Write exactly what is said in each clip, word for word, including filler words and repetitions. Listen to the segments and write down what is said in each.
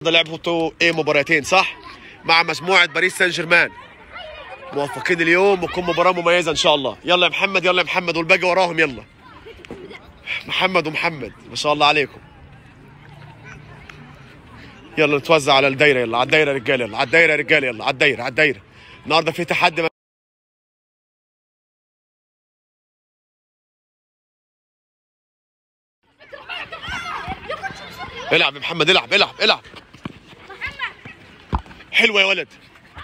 لعبوا ايه مباراتين صح مع مجموعه باريس سان جيرمان. موفقين اليوم وتكون مباراه مميزه ان شاء الله. يلا يا محمد يلا يا محمد والباقي وراهم. يلا محمد ومحمد ما شاء الله عليكم. يلا نتوزع على الدايره. يلا على الدايره يا رجاله. يلا على الدايره يا رجاله. يلا على الدايره على الدايره. النهارده في تحدي. العب يا محمد. العب العب العب. حلوه يا ولد.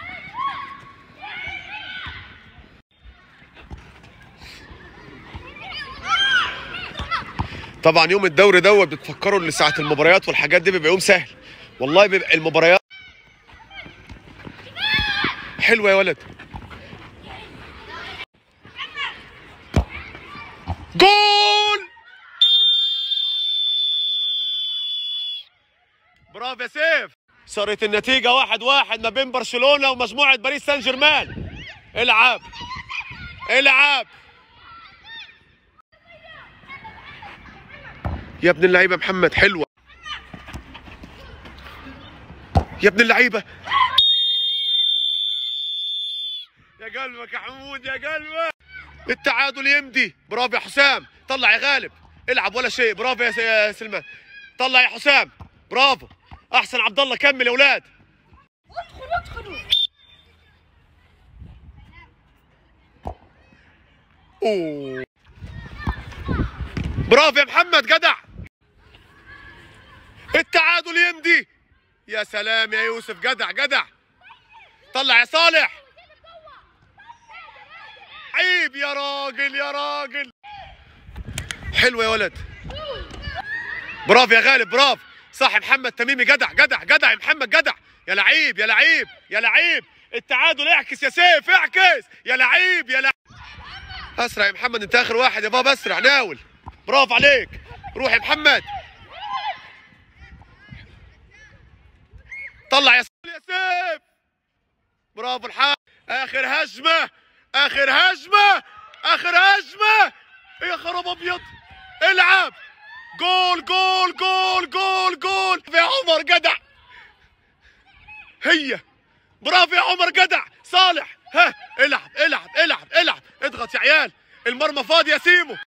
طبعا يوم الدوري دوت بتفكروا ان ساعه المباريات والحاجات دي بيبقى يوم سهل. والله بيبقى المباريات حلوه يا ولد. جول. برافو يا سيف. صارت النتيجه واحد واحد ما بين برشلونه ومجموعه باريس سان جيرمان. العب العب يا ابن اللعيبه. محمد حلوه يا ابن اللعيبه. يا قلبك يا حمود يا قلبك. التعادل يمدي. برافو يا حسام. طلع يا غالب. العب ولا شيء. برافو يا سلمان. طلع يا حسام. برافو. احسن عبد الله. كمل يا اولاد. ادخلوا ادخلوا. اوه برافو يا محمد. جدع. التعادل يمدي. يا سلام يا يوسف. جدع جدع. طلع يا صالح. عيب يا راجل يا راجل. حلوه يا ولد. برافو يا غالب. برافو. صح محمد تميمي. جدع جدع جدع يا محمد. جدع يا لعيب يا لعيب يا لعيب. التعادل. اعكس يا سيف. اعكس يا لعيب يا لعيب. اسرع يا محمد. انت اخر واحد يا بابا. اسرع ناول. برافو عليك. روح يا محمد. طلع يا سيف. برافو الحاج. اخر هجمه اخر هجمه اخر هجمه. يا خراب ابيض. العب. جول جول جول جول جول يا عمر. جدع. هي. برافو يا عمر. جدع. صالح. ها العب العب العب العب. اضغط يا عيال. المرمى فاضي يا سيمو.